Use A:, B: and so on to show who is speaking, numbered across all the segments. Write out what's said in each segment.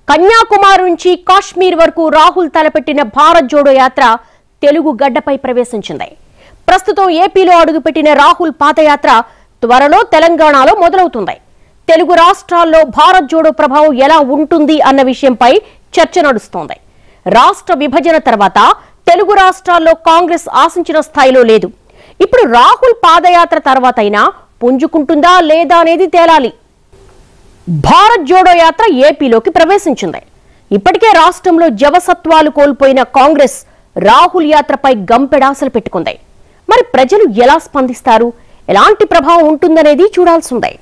A: కన్యాకుమారి నుంచి కాశ్మీర్ వరకు రాహుల్ తలపెట్టిన భారత్ జోడో యాత్ర తెలుగు గడ్డపై ప్రవేశించింది. ప్రస్తుతం ఏపీలో అడుగుపెట్టిన రాహుల్ పాదయాత్ర త్వరలో తెలంగాణలో మొదలవుతుంది. తెలుగు రాష్ట్రాల్లో భారత్ జోడో ప్రభావం ఎలా ఉంటుంది అన్న విషయంపై చర్చ నడుస్తోంది. రాష్ట్ర విభజన తర్వాత తెలుగు రాష్ట్రాల్లో కాంగ్రెస్ ఆశించిన స్థాయిలో లేదు. ఇప్పుడు రాహుల్ పాదయాత్ర తర్వాతైనా పుంజుకుంటుందా లేదా అనేది తేలాలి. భారత్ జోడో యాత్ర ఏపీలోకి ప్రవేశించింది. ఇప్పటికే రాష్ట్రంలో జవసత్వాలు కోల్పోయిన కాంగ్రెస్ రాహుల్ యాత్రపై గంపెడాసలు పెట్టుకుంది. మరి ప్రజలు ఎలా స్పందిస్తారు, ఎలాంటి ప్రభావం ఉంటుందనేది చూడాల్సిందే.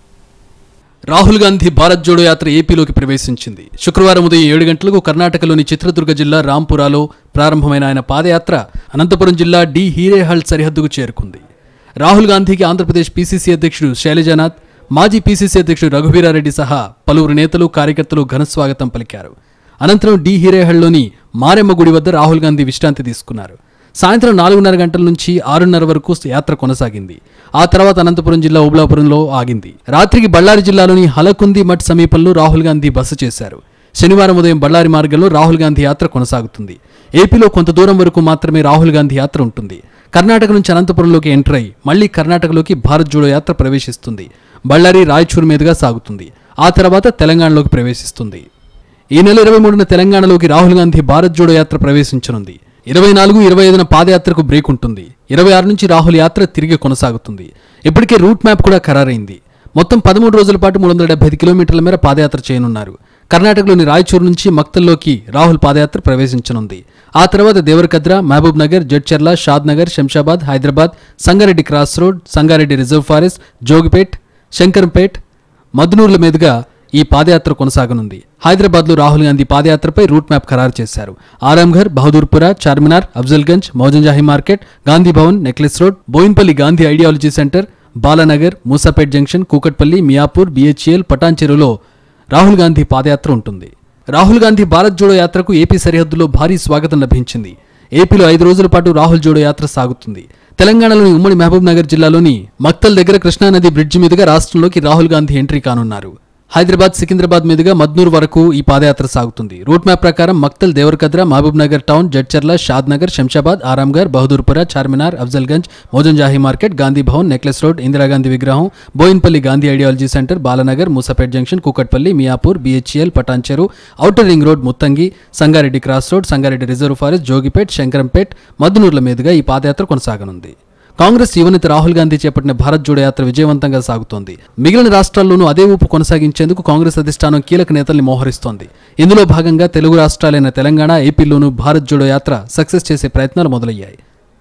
B: రాహుల్ గాంధీ భారత్ జోడో యాత్ర ఏపీలోకి ప్రవేశించింది. శుక్రవారం ఉదయం 7 గంటలకు కర్ణాటకలోని చిత్రదుర్గ జిల్లా రాంపురాలో ప్రారంభమైన ఆయన పాదయాత్ర అనంతపురం జిల్లా డి హీరేహల్ సరిహద్దుకు చేరుకుంది. రాహుల్ గాంధీకి ఆంధ్రప్రదేశ్ పీసీసీ అధ్యక్షుడు శైలజానాథ్, మాజీ పీసీసీ అధ్యక్షుడు రఘువీరారెడ్డి సహా పలువురు నేతలు, కార్యకర్తలు ఘనస్వాగతం పలికారు. అనంతరం డి హీరేహల్లోని మారెమ్మ గుడి వద్ద రాహుల్ గాంధీ విశ్రాంతి తీసుకున్నారు. సాయంత్రం 4:30 గంటల నుంచి 6:30 వరకు యాత్ర కొనసాగింది. ఆ తర్వాత అనంతపురం జిల్లా ఓబులాపురంలో ఆగింది. రాత్రికి బళ్ళారి జిల్లాలోని హలకుంది మఠ్ సమీపంలో రాహుల్ గాంధీ బస చేశారు. శనివారం ఉదయం బళ్ళారి మార్గంలో రాహుల్ గాంధీ యాత్ర కొనసాగుతుంది. ఏపీలో కొంత దూరం వరకు మాత్రమే రాహుల్ గాంధీ యాత్ర ఉంటుంది. కర్ణాటక నుంచి అనంతపురంలోకి ఎంటర్ అయి మళ్లీ కర్ణాటకలోకి భారత్ జోడో యాత్ర ప్రవేశిస్తుంది. బళ్ళారి, రాయచూరు మీదుగా సాగుతుంది. ఆ తర్వాత తెలంగాణలోకి ప్రవేశిస్తుంది. ఈ నెల 23న తెలంగాణలోకి రాహుల్ గాంధీ భారత్ జోడో యాత్ర ప్రవేశించనుంది. 24, 25న పాదయాత్రకు బ్రేక్ ఉంటుంది. 26 నుంచి రాహుల్ యాత్ర తిరిగి కొనసాగుతుంది. ఇప్పటికే రూట్ మ్యాప్ కూడా ఖరారైంది. మొత్తం 13 రోజుల పాటు 375 కిలోమీటర్ల మేర పాదయాత్ర చేయనున్నారు. కర్ణాటకలోని రాయచూరు నుంచి మక్తల్లోకి రాహుల్ పాదయాత్ర ప్రవేశించనుంది. ఆ తర్వాత Devarakadra, Mahabub Nagar, Jadcherla, Shadnagar, Shamshabad, Hyderabad, Sangareddy cross road, Sangareddy reserve forest, Jogipet, Shankarampet, మద్నూర్ల మీదుగా ఈ పాదయాత్ర కొనసాగనుంది. హైదరాబాద్లో రాహుల్ గాంధీ పాదయాత్రపై రూట్ మ్యాప్ ఖరారు చేశారు. Aramghar, Bahadurpura, Charminar, Afzalgunj, Moazzam Jahi market, Gandhi Bhavan, necklace road, Boinpally Gandhi ideology centre, Balanagar, Moosapet junction, Kukatpally, Miyapur, BHEL, పటాన్చెరులో Rahul Gandhi పాదయాత్ర ఉంటుంది. రాహుల్ గాంధీ భారత్ జోడో యాత్రకు ఏపీ సరిహద్దులో భారీ స్వాగతం లభించింది. ఏపీలో 5 రోజుల పాటు రాహుల్ జోడో యాత్ర సాగుతుంది. తెలంగాణలోని ఉమ్మడి మహబూబ్ నగర్ జిల్లాలోని మక్తల్ దగ్గర కృష్ణానది బ్రిడ్జి మీదుగా రాష్ట్రంలోకి రాహుల్ గాంధీ ఎంట్రీ కానున్నారు. హైదరాబాద్, సికింద్రాబాద్ మీదుగా మద్నూర్ వరకు ఈ పాదయాత్ర సాగుతుంది. రూట్ మ్యాప్ ప్రకారం Makthal, Devarakadra, Mahabubnagar town, Jadcherla, Shadnagar, Shamshabad, Aramghar, Bahadurpura, Charminar, Afzalgunj, Moazzam Jahi market, Gandhi Bhavan, necklace road, Indira Gandhi విగ్రహం, Bowenpally Gandhi ideology centre, Balanagar, Moosapet junction, Kukatpally, Miyapur, BHEL, Patancheru, outer ring road, Muthangi, Sangareddy cross road, Sangareddy reserve forest, Jogipet, Shankarampet, మద్నూర్ల మీదుగా ఈ పాదయాత్ర కొనసాగనుంది. కాంగ్రెస్ యువనేత రాహుల్ గాంధీ చేపట్టిన భారత్ జోడో యాత్ర విజయవంతంగా సాగుతోంది. మిగిలిన రాష్ట్రాల్లోనూ అదే ఊపు కొనసాగించేందుకు కాంగ్రెస్ అధిష్టానం కీలక నేతల్ని మోహరిస్తోంది. ఇందులో భాగంగా తెలుగు రాష్ట్రాలైన తెలంగాణ, ఏపీలోనూ భారత్ జోడో యాత్ర సక్సెస్ చేసే ప్రయత్నాలు మొదలయ్యాయి.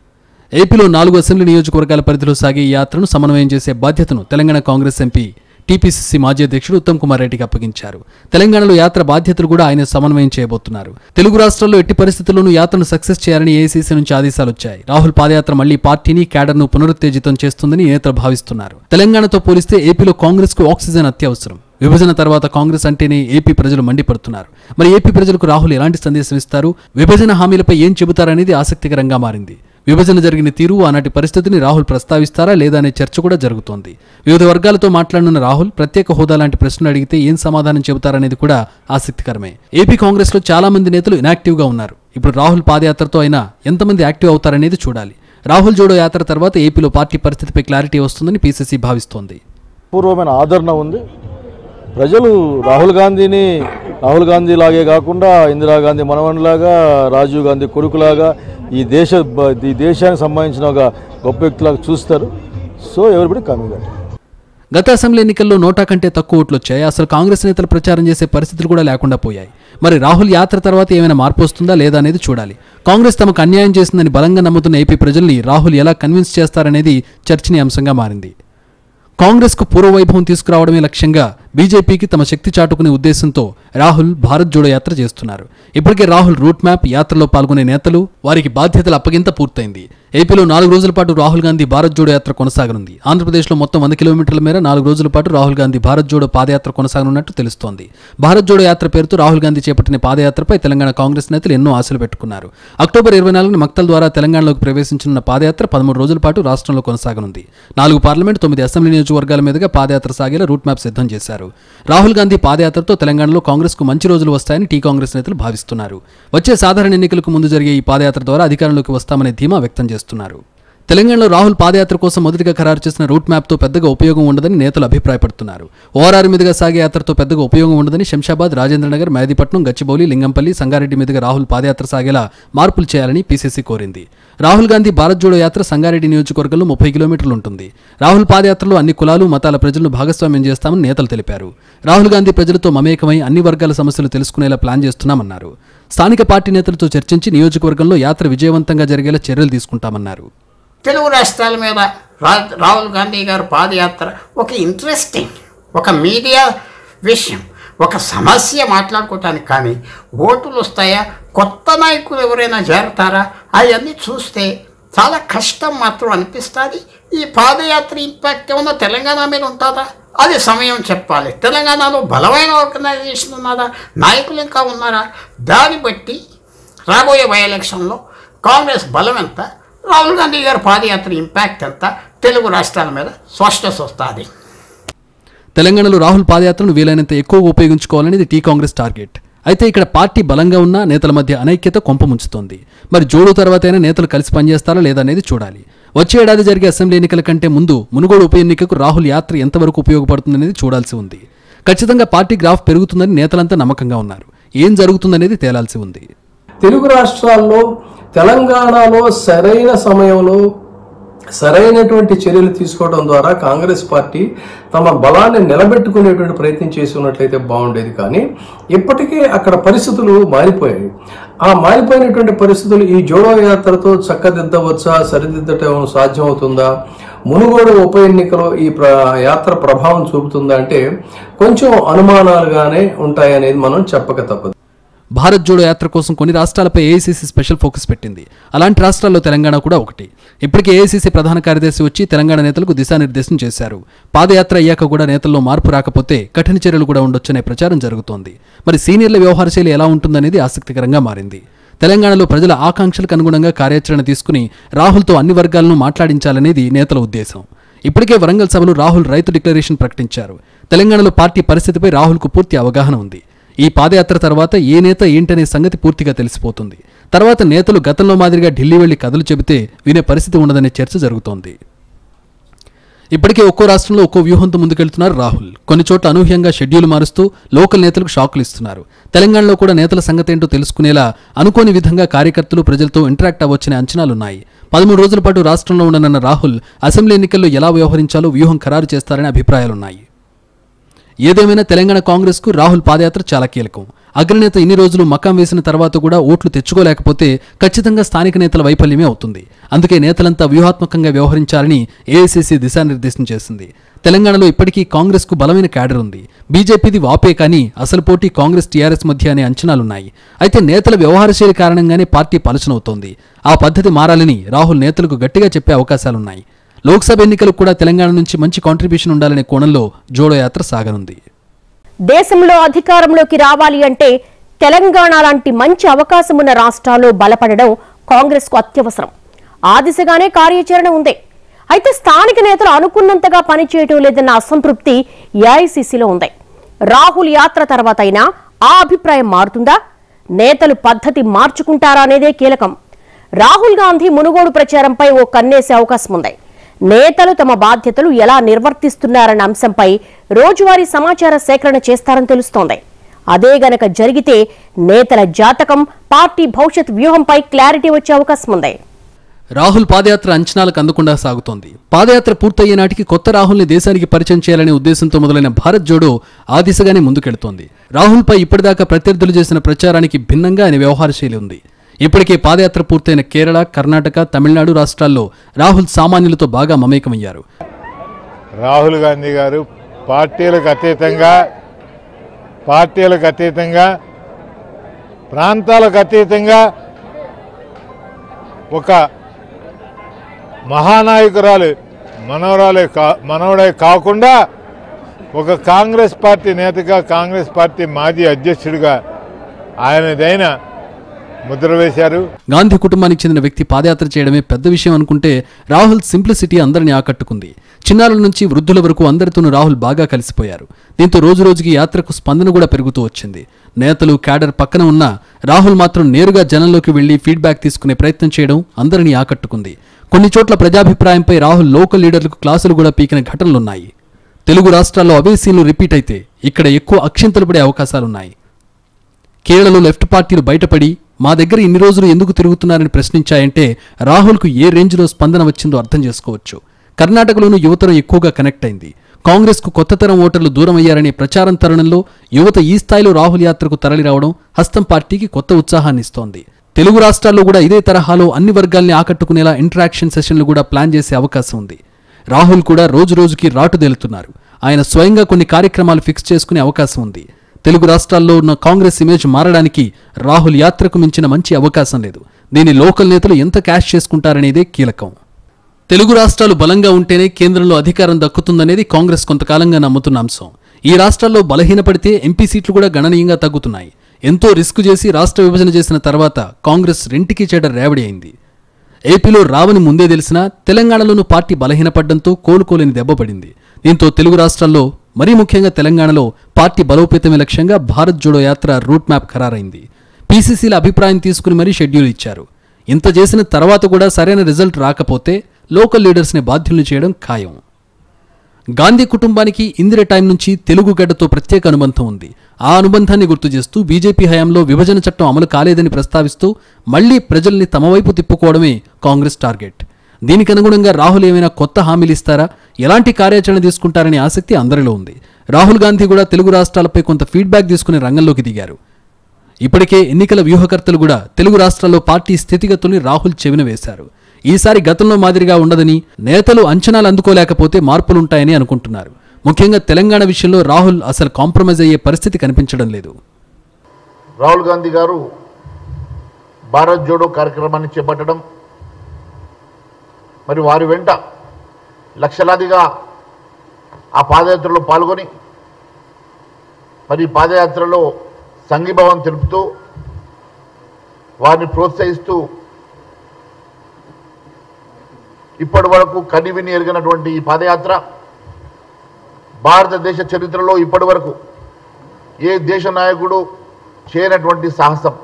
B: ఏపీలో 4 అసెంబ్లీ నియోజకవర్గాల పరిధిలో సాగే ఈ యాత్రను సమన్వయం చేసే బాధ్యతను తెలంగాణ కాంగ్రెస్ ఎంపీ, టీపీసీసీ మాజీ అధ్యక్షుడు ఉత్తమ్ కుమార్ రెడ్డికి అప్పగించారు. తెలంగాణలో యాత్ర బాధ్యతలు కూడా ఆయన సమన్వయం చేయబోతున్నారు. తెలుగు రాష్ట్రాల్లో ఎట్టి పరిస్థితుల్లోనూ యాత్రను సక్సెస్ చేయాలని ఏఐసీసీ నుంచి ఆదేశాలు వచ్చాయి. రాహుల్ పాదయాత్ర మళ్లీ పార్టీని, క్యాడర్ను పునరుత్తేజితం చేస్తుందని నేతలు భావిస్తున్నారు. తెలంగాణతో పోలిస్తే ఏపీలో కాంగ్రెస్ కు ఆక్సిజన్ అత్యవసరం. విభజన తర్వాత కాంగ్రెస్ అంటేనే ఏపీ ప్రజలు మండిపడుతున్నారు. మరి ఏపీ ప్రజలకు రాహుల్ ఎలాంటి సందేశం ఇస్తారు, విభజన హామీలపై ఏం చెబుతారనేది ఆసక్తికరంగా మారింది. విభజన జరిగిన తీరు, ఆనాటి పరిస్థితిని రాహుల్ ప్రస్తావిస్తారా లేదా అనే చర్చ కూడా జరుగుతోంది. వివిధ వర్గాలతో మాట్లాడనున్న రాహుల్ ప్రత్యేక హోదా లాంటి ప్రశ్నలు అడిగితే ఏం సమాధానం చెబుతారనేది కూడా ఆసక్తికరమే. ఏపీ కాంగ్రెస్ లో చాలా మంది నేతలు ఇనాక్టివ్ గా ఉన్నారు. ఇప్పుడు రాహుల్ పాదయాత్రతో అయినా ఎంతమంది యాక్టివ్ అవుతారనేది చూడాలి. రాహుల్ జోడో యాత్ర తర్వాత ఏపీలో పార్టీ పరిస్థితిపై క్లారిటీ వస్తుందని పీసీసీ భావిస్తోంది.
C: పూర్వమైన ఆదరణ ఉంది. ప్రజలు రాహుల్ గాంధీ లాగే కాకుండా ఇందిరాగాంధీ మనవనిలాగా, రాజీవ్ గాంధీ కొడుకులాగా ఈ దేశానికి సంబంధించిన ఒక గొప్ప వ్యక్తిలాగా చూస్తారు. So everybody coming.
B: గత అసెంబ్లీ ఎన్నికల్లో 100 కంటే తక్కువ ఓట్లు వచ్చాయి. అసలు కాంగ్రెస్ నేతలు ప్రచారం చేసే పరిస్థితులు కూడా లేకుండా పోయాయి. మరి రాహుల్ యాత్ర తర్వాత ఏమైనా మార్పు వస్తుందా లేదా అనేది చూడాలి. కాంగ్రెస్ తమకు అన్యాయం చేసిందని బలంగా నమ్ముతున్న ఏపీ ప్రజల్ని రాహుల్ ఎలా కన్విన్స్ చేస్తారనేది చర్చనీయాంశంగా మారింది. కాంగ్రెస్ కు పూర్వవైభవం తీసుకురావడమే లక్ష్యంగా బీజేపీకి తమ శక్తి చాటుకునే ఉద్దేశంతో రాహుల్ భారత్ జోడో యాత్ర చేస్తున్నారు. ఇప్పటికే రాహుల్ రూట్ మ్యాప్, యాత్రలో పాల్గొనే నేతలు, వారికి బాధ్యతల అప్పగింత పూర్తయింది. ఏపీలో 4 రోజుల పాటు రాహుల్ గాంధీ భారత్ జోడో యాత్ర కొనసాగనుంది. ఆంధ్రప్రదేశ్లో మొత్తం 100 కిలోమీటర్ల మేర 4 రోజుల పాటు రాహుల్ గాంధీ భారత్ జోడో పాదయాత్ర కొనసాగనున్నట్టు తెలుస్తోంది. భారత్ జోడో యాత్ర పేరుతో రాహుల్ గాంధీ చేపట్టిన పాదయాత్రపై తెలంగాణ కాంగ్రెస్ నేతలు ఎన్నో ఆశలు పెట్టుకున్నారు. అక్టోబర్ 24న మక్తల్ ద్వారా తెలంగాణలోకి ప్రవేశించనున్న పాదయాత్ర 13 రోజుల పాటు రాష్ట్రంలో కొనసాగనుంది. 4 పార్లమెంట్, 9 అసెంబ్లీ నియోజకవర్గాల మీదుగా పాదయాత్ర సాగేలా రూట్ మ్యాప్ సిద్ధం చేశారు. చేస్తున్నారు. రాహుల్ గాంధీ పాదయాత్రతో తెలంగాణలో కాంగ్రెస్కు మంచి రోజులు వస్తాయని టీ కాంగ్రెస్ నేతలు భావిస్తున్నారు. వచ్చే సాధారణ ఎన్నికలకు ముందు జరిగే ఈ పాదయాత్ర ద్వారా అధికారంలోకి వస్తామనే ధీమా వ్యక్తం చేస్తున్నారు. తెలంగాణలో రాహుల్ పాదయాత్ర కోసం మొదటిగా ఖరారు చేసిన రూట్ మ్యాప్తో పెద్దగా ఉపయోగం ఉండదని నేతలు అభిప్రాయపడుతున్నారు. ఓఆర్ఆర్ మీదుగా సాగే యాత్రతో పెద్దగా ఉపయోగం ఉండదని శంషాబాద్, రాజేంద్రనగర్, మెహదీపట్నం, గచ్చిబౌలి, లింగంపల్లి, సంగారెడ్డి మీదుగా రాహుల్ పాదయాత్ర సాగేలా మార్పులు చేయాలని పీసీసీ కోరింది. రాహుల్ గాంధీ భారత్ జోడో యాత్ర సంగారెడ్డి నియోజకవర్గంలో 30 కిలోమీటర్లు ఉంటుంది. రాహుల్ పాదయాత్రలో అన్ని కులాలు, మతాల ప్రజలను భాగస్వామ్యం చేస్తామని నేతలు తెలిపారు. రాహుల్ గాంధీ ప్రజలతో మమేకమై అన్ని వర్గాల సమస్యలు తెలుసుకునేలా ప్లాన్ చేస్తున్నామన్నారు. స్థానిక పార్టీ నేతలతో చర్చించి నియోజకవర్గంలో యాత్ర విజయవంతంగా జరిగేలా చర్యలు తీసుకుంటామన్నారు.
D: తెలుగు రాష్ట్రాల మీద రాహుల్ గాంధీ గారు పాదయాత్ర ఒక ఇంట్రెస్టింగ్, ఒక మీడియా విషయం, ఒక సమస్య మాట్లాడుకోవటానికి. కానీ ఓటులు వస్తాయా, కొత్త నాయకులు ఎవరైనా చేరతారా, అవన్నీ చూస్తే చాలా కష్టం మాత్రం అనిపిస్తుంది. ఈ పాదయాత్ర ఇంపాక్ట్ ఏమన్నా తెలంగాణ మీద ఉంటుందా, అది సమయం చెప్పాలి. తెలంగాణలో బలమైన ఆర్గనైజేషన్ ఉన్నదా, నాయకులు ఇంకా ఉన్నారా, దాన్ని బట్టి రాబోయే బై ఎలక్షన్లో కాంగ్రెస్ బలం ఎంత, రాహుల్ గాంధీ గారి పాదయాత్ర ఇంపాక్ట్ ఎంత తెలుగు రాష్ట్రాల మీద స్పష్టత వస్తుంది.
B: తెలంగాణలో రాహుల్ పాదయాత్రను వీలైనంత ఎక్కువగా ఉపయోగించుకోవాలనేది టీ కాంగ్రెస్ టార్గెట్. అయితే ఇక్కడ పార్టీ బలంగా ఉన్న నేతల మధ్య అనైక్యత కొంపముంచుతోంది. మరి జోడు తర్వాతైనా నేతలు కలిసి పనిచేస్తారా లేదా అనేది చూడాలి. వచ్చే ఏడాది జరిగే అసెంబ్లీ ఎన్నికల కంటే ముందు మునుగోడు ఉప ఎన్నికకు రాహుల్ యాత్ర ఎంతవరకు ఉపయోగపడుతుందనేది చూడాల్సి ఉంది. ఖచ్చితంగా పార్టీ గ్రాఫ్ పెరుగుతుందని నేతలంతా నమ్మకంగా ఉన్నారు. ఏం జరుగుతుందనేది తేలాల్సి ఉంది.
E: తెలుగు రాష్ట్రాల్లో తెలంగాణలో సరైన సమయంలో సరైనటువంటి చర్యలు తీసుకోవడం ద్వారా కాంగ్రెస్ పార్టీ తమ బలాన్ని నిలబెట్టుకునేటువంటి ప్రయత్నం చేసి ఉన్నట్లయితే బాగుండేది. కానీ ఇప్పటికే అక్కడ పరిస్థితులు మారిపోయాయి. ఆ మారిపోయినటువంటి పరిస్థితులు ఈ జోడో యాత్రతో చక్కదిద్దవచ్చా, సరిదిద్దటం సాధ్యమవుతుందా, మునుగోడు ఉప ఎన్నికలో ఈ యాత్ర ప్రభావం చూపుతుందా అంటే కొంచెం అనుమానాలుగానే ఉంటాయనేది మనం చెప్పక తప్పదు.
B: భారత్ జోడో యాత్ర కోసం కొన్ని రాష్ట్రాలపై ఏఐసీసీ స్పెషల్ ఫోకస్ పెట్టింది. అలాంటి రాష్ట్రాల్లో తెలంగాణ కూడా ఒకటి. ఇప్పటికే ఏఐసీసీ ప్రధాన కార్యదర్శి వచ్చి తెలంగాణ నేతలకు దిశానిర్దేశం చేశారు. పాదయాత్ర అయ్యాక కూడా నేతల్లో మార్పు రాకపోతే కఠిన చర్యలు కూడా ఉండొచ్చనే ప్రచారం జరుగుతోంది. మరి సీనియర్ల వ్యవహార శైలి ఎలా ఉంటుందనేది ఆసక్తికరంగా మారింది. తెలంగాణలో ప్రజల ఆకాంక్షలకు అనుగుణంగా కార్యాచరణ తీసుకుని రాహుల్తో అన్ని వర్గాలను మాట్లాడించాలనేది నేతల ఉద్దేశం. ఇప్పటికే వరంగల్ సభలో రాహుల్ రైతు డిక్లరేషన్ ప్రకటించారు. తెలంగాణలో పార్టీ పరిస్థితిపై రాహుల్కు పూర్తి అవగాహన ఉంది. ఈ పాదయాత్ర తర్వాత ఏ నేత ఏంటనే సంగతి పూర్తిగా తెలిసిపోతుంది. తర్వాత నేతలు గతంలో మాదిరిగా ఢిల్లీ వెళ్లి కథలు చెబితే వినే పరిస్థితి ఉండదనే చర్చ జరుగుతోంది. ఇప్పటికే ఒక్కో రాష్ట్రంలో ఒక్కో వ్యూహంతో ముందుకెళ్తున్నారు రాహుల్. కొన్ని చోట్ల అనూహ్యంగా షెడ్యూల్ మారుస్తూ లోకల్ నేతలకు షాకులు ఇస్తున్నారు. తెలంగాణలో కూడా నేతల సంగతేంటో తెలుసుకునేలా అనుకోని విధంగా కార్యకర్తలు ప్రజలతో ఇంటరాక్ట్ అవ్వొచ్చనే అంచనాలున్నాయి. 13 రోజుల పాటు రాష్ట్రంలో ఉండనున్న రాహుల్ అసెంబ్లీ ఎన్నికల్లో ఎలా వ్యవహరించాలో వ్యూహం ఖరారు చేస్తారనే అభిప్రాయాలున్నాయి. ఏదేమైనా తెలంగాణ కాంగ్రెస్కు రాహుల్ పాదయాత్ర చాలా కీలకం. అగ్రనేత ఇన్ని రోజులు మకాం వేసిన తర్వాత కూడా ఓట్లు తెచ్చుకోలేకపోతే ఖచ్చితంగా స్థానిక నేతల వైఫల్యమే అవుతుంది. అందుకే నేతలంతా వ్యూహాత్మకంగా వ్యవహరించాలని ఏఐసీసీ దిశానిర్దేశం చేసింది. తెలంగాణలో ఇప్పటికీ కాంగ్రెస్కు బలమైన క్యాడర్ ఉంది. బీజేపీది వాపే కానీ అసలు పోటీ కాంగ్రెస్ టీఆర్ఎస్ మధ్య అనే అంచనాలున్నాయి. అయితే నేతల వ్యవహారశైలి కారణంగానే పార్టీ పలచనవుతోంది. ఆ పద్ధతి మారాలని రాహుల్ నేతలకు గట్టిగా చెప్పే అవకాశాలున్నాయి. లోక్సభ ఎన్నికలకు కూడా తెలంగాణ నుంచి మంచి కాంట్రిబ్యూషన్ ఉండాలనే కోణంలో జోడో యాత్ర సాగనుంది.
A: దేశంలో అధికారంలోకి రావాలి అంటే తెలంగాణ లాంటి మంచి అవకాశం ఉన్న రాష్ట్రాల్లో బలపడడం కాంగ్రెస్కు అత్యవసరం. ఆ దిశగానే కార్యాచరణ ఉంది. అయితే స్థానిక నేతలు అనుకున్నంతగా పనిచేయటం లేదన్న అసంతృప్తి ఏఐసీసీలో ఉంది. రాహుల్ యాత్ర తర్వాత అయినా ఆ అభిప్రాయం మారుతుందా, నేతలు పద్ధతి మార్చుకుంటారా అనేదే కీలకం. రాహుల్ గాంధీ మునుగోడు ప్రచారంపై ఓ కన్నేసే అవకాశం ఉంది. నేతలు తమ బాధ్యతలు ఎలా నిర్వర్తిస్తున్నారన్న అంశంపై రోజువారీ సమాచార సేకరణ చేస్తారని తెలుస్తోంది. అదే గనక జరిగితే నేతల జాతకం, పార్టీ భవిష్యత్ వ్యూహంపై క్లారిటీ వచ్చే అవకాశం ఉంది.
B: రాహుల్ పాదయాత్ర అంచనాలకు అందకుండా సాగుతోంది. పాదయాత్ర పూర్తయ్యే నాటికి కొత్త రాహుల్ని దేశానికి పరిచయం చేయాలనే ఉద్దేశంతో మొదలైన భారత్ జోడో ఆ దిశగానే ముందుకెడుతోంది. రాహుల్పై ఇప్పటిదాకా ప్రత్యర్థులు చేసిన ప్రచారానికి భిన్నంగా ఆయన వ్యవహార శైలి ఉంది. ఇప్పటికే పాదయాత్ర పూర్తయిన కేరళ, కర్ణాటక, తమిళనాడు రాష్ట్రాల్లో రాహుల్ సామాన్యులతో బాగా మమేకమయ్యారు.
F: రాహుల్ గాంధీ గారు పార్టీలకు అతీతంగా ప్రాంతాలకు అతీతంగా ఒక మహానాయకురాలు మనవడే కాకుండా ఒక కాంగ్రెస్ పార్టీ నేతగా, కాంగ్రెస్ పార్టీ మాజీ అధ్యక్షుడిగా ఆయనదైన ముద్ర వేశారు.
B: గాంధీ కుటుంబానికి చెందిన వ్యక్తి పాదయాత్ర చేయడమే పెద్ద విషయం అనుకుంటే రాహుల్ సింప్లిసిటీ అందరినీ ఆకట్టుకుంది. చిన్నారుల నుంచి వృద్ధుల వరకు అందరితోనూ రాహుల్ బాగా కలిసిపోయారు. దీంతో రోజురోజుకి యాత్రకు స్పందన కూడా పెరుగుతూ వచ్చింది. నేతలు క్యాడర్ పక్కన ఉన్నా రాహుల్ మాత్రం నేరుగా జనంలోకి వెళ్లి ఫీడ్బ్యాక్ తీసుకునే ప్రయత్నం చేయడం అందరినీ ఆకట్టుకుంది. కొన్ని చోట్ల ప్రజాభిప్రాయంపై రాహుల్ లోకల్ లీడర్లకు క్లాసులు కూడా పీకిన ఘటనలున్నాయి. తెలుగు రాష్ట్రాల్లో అవే సీన్లు రిపీట్ అయితే ఇక్కడ ఎక్కువ అక్షింతలు పడే అవకాశాలున్నాయి. కేరళలో లెఫ్ట్ పార్టీలు బయటపడి మా దగ్గర ఇన్ని రోజులు ఎందుకు తిరుగుతున్నారని ప్రశ్నించాయంటే రాహుల్కు ఏ రేంజ్లో స్పందన వచ్చిందో అర్థం చేసుకోవచ్చు. కర్ణాటకలోనూ యువతరం ఎక్కువగా కనెక్ట్ అయింది. కాంగ్రెస్కు కొత్త తరం ఓటర్లు దూరమయ్యారనే ప్రచారం తరుణంలో యువత ఈ స్థాయిలో రాహుల్ యాత్రకు తరలిరావడం హస్తం పార్టీకి కొత్త ఉత్సాహాన్ని ఇస్తోంది. తెలుగు రాష్ట్రాల్లో కూడా ఇదే తరహాలో అన్ని వర్గాల్ని ఆకట్టుకునేలా ఇంటరాక్షన్ సెషన్లు కూడా ప్లాన్ చేసే అవకాశం ఉంది. రాహుల్ కూడా రోజురోజుకి రాటుదేలుతున్నారు. ఆయన స్వయంగా కొన్ని కార్యక్రమాలు ఫిక్స్ చేసుకునే అవకాశం ఉంది. తెలుగు రాష్ట్రాల్లో ఉన్న కాంగ్రెస్ ఇమేజ్ మారడానికి రాహుల్ యాత్రకు మించిన మంచి అవకాశం లేదు. దీన్ని లోకల్ నేతలు ఎంత క్యాష్ చేసుకుంటారనేదే కీలకం. తెలుగు రాష్ట్రాలు బలంగా ఉంటేనే కేంద్రంలో అధికారం దక్కుతుందనేది కాంగ్రెస్ కొంతకాలంగా నమ్ముతున్న అంశం. ఈ రాష్ట్రాల్లో బలహీనపడితే ఎంపీ సీట్లు కూడా గణనీయంగా తగ్గుతున్నాయి. ఎంతో రిస్క్ చేసి రాష్ట్ర విభజన చేసిన తర్వాత కాంగ్రెస్ రెంటికి చెడ రేవడి అయింది. ఏపీలో రావని ముందే తెలిసినా తెలంగాణలోనూ పార్టీ బలహీనపడ్డంతో కోలుకోలేని దెబ్బపడింది. దీంతో తెలుగు రాష్ట్రాల్లో మరీ ముఖ్యంగా తెలంగాణలో పార్టీ బలోపేతమే లక్ష్యంగా భారత్ జోడో యాత్ర రూట్ మ్యాప్ ఖరారైంది. పీసీసీల అభిప్రాయం తీసుకుని మరీ షెడ్యూల్ ఇచ్చారు. ఇంత చేసిన తర్వాత కూడా సరైన రిజల్ట్ రాకపోతే లోకల్ లీడర్స్ని బాధ్యుల్ని చేయడం ఖాయం. గాంధీ కుటుంబానికి ఇందిర టైం నుంచి తెలుగు గడ్డతో ప్రత్యేక అనుబంధం ఉంది. ఆ అనుబంధాన్ని గుర్తు చేస్తూ బీజేపీ హయాంలో విభజన చట్టం అమలు కాలేదని ప్రస్తావిస్తూ మళ్లీ ప్రజల్ని తమ వైపు తిప్పుకోవడమే కాంగ్రెస్ టార్గెట్. దీనికి అనుగుణంగా రాహుల్ ఏమైనా కొత్త హామీలు ఇస్తారా, ఎలాంటి కార్యాచరణ తీసుకుంటారనే ఆసక్తి అందరిలో ఉంది. రాహుల్ గాంధీ కూడా తెలుగు రాష్ట్రాలపై కొంత ఫీడ్బ్యాక్ తీసుకునే రంగంలోకి దిగారు. ఇప్పటికే ఎన్నికల వ్యూహకర్తలు కూడా తెలుగు రాష్ట్రాల్లో పార్టీ స్థితిగతుల్ని రాహుల్ చెవిన వేశారు. ఈసారి గతంలో మాదిరిగా ఉండదని, నేతలు అంచనాలు అందుకోలేకపోతే మార్పులుంటాయని అనుకుంటున్నారు. ముఖ్యంగా తెలంగాణ విషయంలో రాహుల్ అసలు కాంప్రమైజ్ అయ్యే పరిస్థితి కనిపించడం లేదు.
G: రాహుల్ గాంధీ గారు భారత్ జోడో కార్యక్రమాన్ని చేపట్టడం, మరి వారి వెంట లక్షలాదిగా ఆ పాదయాత్రలో పాల్గొని మరి పాదయాత్రలో సంఘీభావం తెలుపుతూ వారిని ప్రోత్సహిస్తూ ఇప్పటి వరకు కనివిని ఎరిగినటువంటి ఈ పాదయాత్ర భారతదేశ చరిత్రలో ఇప్పటి వరకు ఏ దేశ నాయకుడు చేయనటువంటి సాహసం.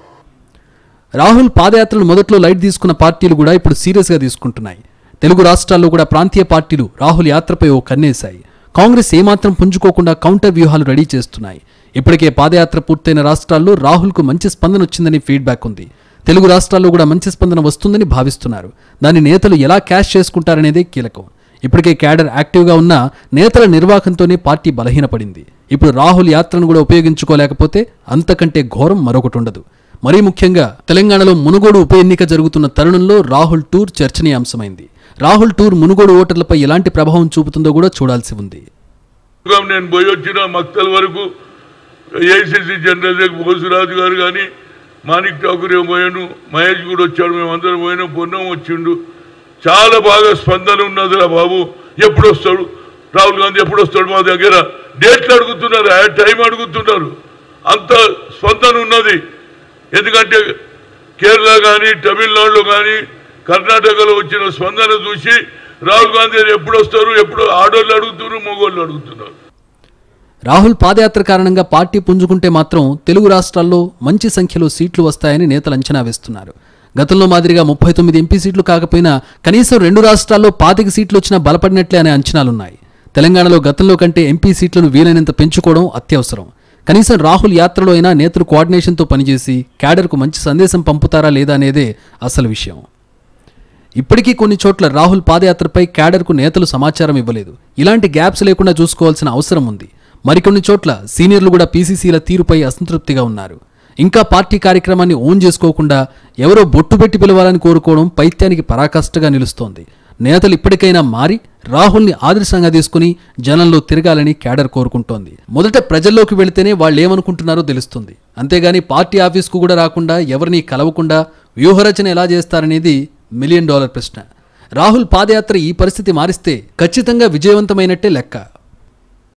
B: రాహుల్ పాదయాత్రను మొదట్లో లైట్ తీసుకున్న పార్టీలు కూడా ఇప్పుడు సీరియస్గా తీసుకుంటున్నాయి. తెలుగు రాష్ట్రాల్లో కూడా ప్రాంతీయ పార్టీలు రాహుల్ యాత్రపై ఓ కన్నేశాయి. కాంగ్రెస్ ఏమాత్రం పుంజుకోకుండా కౌంటర్ వ్యూహాలు రెడీ చేస్తున్నాయి. ఇప్పటికే పాదయాత్ర పూర్తయిన రాష్ట్రాల్లో రాహుల్కు మంచి స్పందన వచ్చిందని ఫీడ్బ్యాక్ ఉంది. తెలుగు రాష్ట్రాల్లో కూడా మంచి స్పందన వస్తుందని భావిస్తున్నారు. దాన్ని నేతలు ఎలా క్యాష్ చేసుకుంటారనేదే కీలకం. ఇప్పటికే క్యాడర్ యాక్టివ్గా ఉన్న నేతల నిర్వాహకంతోనే పార్టీ బలహీనపడింది. ఇప్పుడు రాహుల్ యాత్రను కూడా ఉపయోగించుకోలేకపోతే అంతకంటే ఘోరం మరొకటి ఉండదు. మరీ ముఖ్యంగా తెలంగాణలో మునుగోడు ఉప ఎన్నిక జరుగుతున్న తరుణంలో రాహుల్ టూర్ చర్చనీయాంశమైంది. రాహుల్ టూర్ మునుగోడు ఓటర్లపై ఎలాంటి ప్రభావం చూపుతుందో కూడా చూడాల్సి ఉంది.
H: నేను పోయి వచ్చిన మక్తల్ వరకు ఏఐసిసి జనరల్ బోసురాజు గారు కానీ మాణిక్ ఠాకూర్ పోయాను, మహేష్ కూడా వచ్చాడు, మేమందరం పోయినా, పొన్నం వచ్చిండు. చాలా బాగా స్పందన ఉన్నదిరా బాబు. ఎప్పుడు వస్తాడు రాహుల్ గాంధీ, ఎప్పుడు వస్తాడు మా దగ్గర డేట్లు అడుగుతున్నారు, టైం అడుగుతున్నారు. అంత స్పందన ఉన్నది. ఎందుకంటే కేరళ కానీ తమిళనాడులో కానీ కర్ణాటకలో వచ్చిన స్పందన చూసి రాహుల్ గాంధీ ఎప్పుడు వస్తారు, ఎప్పుడు ఆడోళ్ళు అడుగుతున్నారు, మగోళ్ళు అడుగుతున్నారు.
B: రాహుల్ పాదయాత్ర కారణంగా పార్టీ పుంజుకుంటే మాత్రం తెలుగు రాష్ట్రాల్లో మంచి సంఖ్యలో సీట్లు వస్తాయని నేతలు అంచనా వేస్తున్నారు. గతంలో మాదిరిగా 39 ఎంపీ సీట్లు కాకపోయినా కనీసం 2 రాష్ట్రాల్లో 25 సీట్లు వచ్చినా బలపడినట్లే అనే అంచనాలున్నాయి. తెలంగాణలో గతంలో కంటే ఎంపీ సీట్లను వీలైనంత పెంచుకోవడం అత్యవసరం. కనీసం రాహుల్ యాత్రలో అయినా నేతలు కోఆర్డినేషన్తో పనిచేసి క్యాడర్కు మంచి సందేశం పంపుతారా లేదా అనేదే అసలు విషయం. ఇప్పటికీ కొన్ని చోట్ల రాహుల్ పాదయాత్రపై క్యాడర్కు నేతలు సమాచారం ఇవ్వలేదు. ఇలాంటి గ్యాప్స్ లేకుండా చూసుకోవాల్సిన అవసరం ఉంది. మరికొన్ని చోట్ల సీనియర్లు కూడా పీసీసీల తీరుపై అసంతృప్తిగా ఉన్నారు. ఇంకా పార్టీ కార్యక్రమాన్ని ఓన్ చేసుకోకుండా ఎవరో బొట్టు పెట్టి పిలవాలని కోరుకోవడం పైత్యానికి పరాకాష్ఠగా నిలుస్తోంది. నేతలు ఇప్పటికైనా మారి రాహుల్ని ఆదర్శంగా తీసుకుని జనంలో తిరగాలని క్యాడర్ కోరుకుంటోంది. మొదట ప్రజల్లోకి వెళితేనే వాళ్ళు ఏమనుకుంటున్నారో తెలుస్తుంది. అంతేగాని పార్టీ ఆఫీస్కు కూడా రాకుండా ఎవరిని కలవకుండా వ్యూహరచన ఎలా చేస్తారనేది $1 మిలియన్ ప్రశ్న. రాహుల్ పాదయాత్ర ఈ పరిస్థితి మారిస్తే ఖచ్చితంగా విజయవంతమైనట్టే లెక్క.